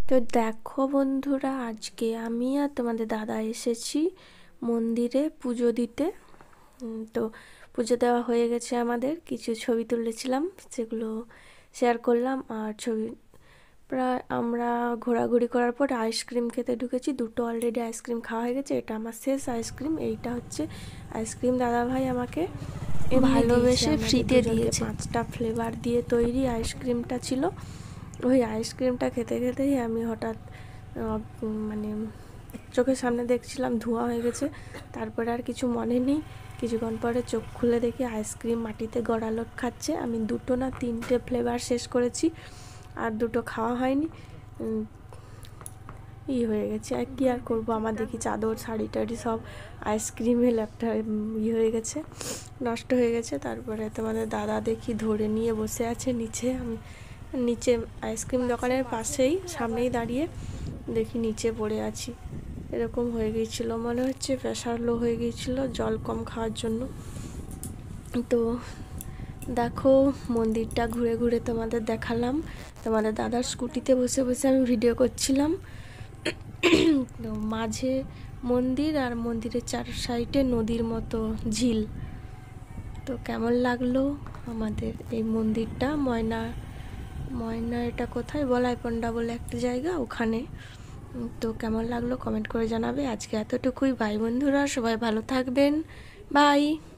তো দেখো বন্ধুরা, আজকে আমি আর তোমাদের দাদা এসেছি মন্দিরে পুজো দিতে। তো পুজো দেওয়া হয়ে গেছে, আমাদের কিছু ছবি তুলেছিলাম, সেগুলো শেয়ার করলাম। আর ছবি প্রায় আমরা ঘোরাঘুরি করার পর আইসক্রিম খেতে ঢুকেছি। দুটো অলরেডি আইসক্রিম খাওয়া হয়ে গেছে, এটা আমার শেষ আইসক্রিম। এইটা হচ্ছে আইসক্রিম দাদাভাই আমাকে ভালোবেসে ফ্রিতে দিয়েছে। 5টা ফ্লেভার দিয়ে তৈরি আইসক্রিমটা ছিল। ওই আইসক্রিমটা খেতে খেতেই আমি হঠাৎ মানে চোখের সামনে দেখছিলাম ধোঁয়া হয়ে গেছে। তারপরে আর কিছু মনে নেই, কিছুক্ষণ পরে চোখ খুলে দেখি আইসক্রিম মাটিতে গড়ালট খাচ্ছে। আমি 2 না 3টে ফ্লেভার শেষ করেছি, আর 2টো খাওয়া হয়নি। হয়ে গেছে, আর কি আর করবো। আমার দেখি চাদর শাড়ি টাড়ি সব আইসক্রিমে ল্যাপটা হয়ে গেছে, নষ্ট হয়ে গেছে। তারপরে তোমাদের দাদা দেখি ধরে নিয়ে বসে আছে নিচে। আমি নিচে আইসক্রিম দোকানের পাশেই সামনেই দাঁড়িয়ে দেখি নিচে পড়ে আছি। এরকম হয়ে গিয়েছিল, মনে হচ্ছে প্রেশার লো হয়ে গিয়েছিল জল কম খাওয়ার জন্য। তো দেখো, মন্দিরটা ঘুরে ঘুরে তোমাদের দেখালাম। তোমাদের দাদার স্কুটিতে বসে বসে আমি ভিডিও করছিলাম। তো মাঝে মন্দির, আর মন্দিরের 4 সাইডে নদীর মতো ঝিল। তো কেমন লাগলো আমাদের এই মন্দিরটা? ময়না এটা কোথায়, বলাইপন্ডা বলে একটা জায়গা, ওখানে। তো কেমন লাগলো কমেন্ট করে জানাবে। আজকে এতটুকুই, বাই বন্ধুরা, সবাই ভালো থাকবেন, বাই।